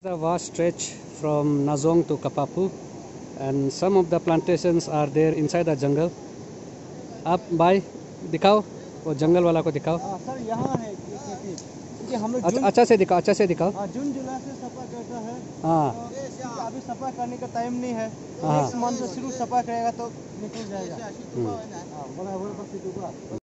The vast stretch from Nazong to Kapapu, and some of the plantations are there inside the jungle. आप भाई दिखाओ, वो जंगल वाला को दिखाओ। सर यहाँ है क्योंकि हम लोग अच्छा से दिखाओ, अच्छा से दिखाओ। जून जुलाई से सफा करता है। हाँ, तो अभी सफा करने का टाइम नहीं है। हाँ। नेक्स्ट मंथ से शुरू सफा करेगा तो निकल जाएगा।